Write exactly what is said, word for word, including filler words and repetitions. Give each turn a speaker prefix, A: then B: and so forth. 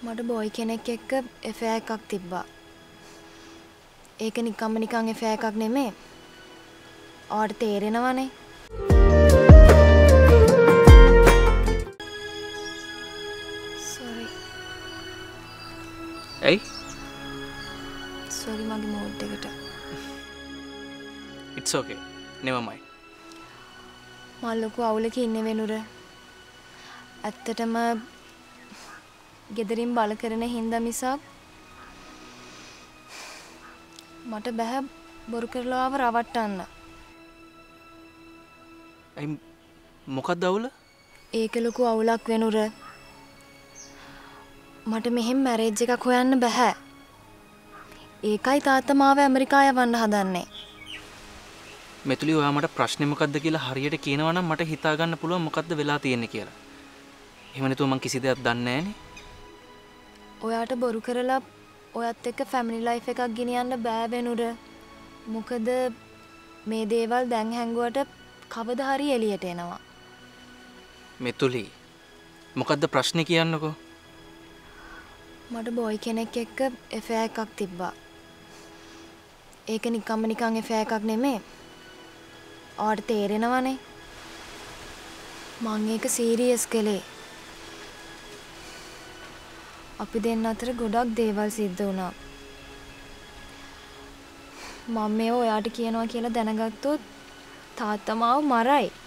A: මට බොයි කෙනෙක් එක්ක එෆෙයාර් එකක් තිබ්බා. ඒක නිකම්ම නිකන් එෆෙයාර් එකක් නෙමෙයි. ඔයාට තේරෙනවනේ. sorry.
B: ඇයි?
A: sorry මගේ මූඩ් එකට.
B: it's okay. never mind.
A: මම ලොකු අවුලක ඉන්නේ වෙනුර. ඇත්තටම ගෙදරින් බල කරන හින්දා මිසක් මට බෑ බොරු කරලා ආව රවට්ටන්න.
B: ඇයි මොකක්ද අවුල?
A: ඒක ලොකු අවුලක් වෙනුර. මට මෙහෙම මැරේජ් එකක් හොයන්න බෑ. ඒකයි තාත්තා මාව ඇමරිකා යවන්න හදන්නේ.
B: මෙතුලි ඔයා මට ප්‍රශ්නේ මොකද්ද කියලා හරියට කියනවා නම් මට හිතා ගන්න පුළුවන් මොකද්ද වෙලා තියෙන්නේ කියලා. එහෙම නැතුව මං කිසි දෙයක් දන්නේ නැහනේ.
A: ඔයාට බොරු කරලා ඔයත් එක්ක ෆැමිලි ලයිෆ් එකක් ගෙනියන්න බෑ වෙනුර. මොකද මේ දේවල් දැන් හැංගුවට කවදා හරි එළියට එනවා.
B: මෙතුලි මොකද්ද ප්‍රශ්නේ කියන්නකෝ?
A: මට බොයි කෙනෙක් එක්ක එෆෙයාර් එකක් තිබ්බා. ඒක නිකම්ම නිකන් එෆෙයාර් එකක් නෙමෙයි. ඔයාට තේරෙනවනේ. මං ඒක සීරියස් කළේ. අපි දෙන්න අතර ගොඩක් දේවල් සිද්ධ වුණා. මම මේ ඔයාට කියනවා කියලා දැනගත්තොත් තාත්තා මාව මරයි.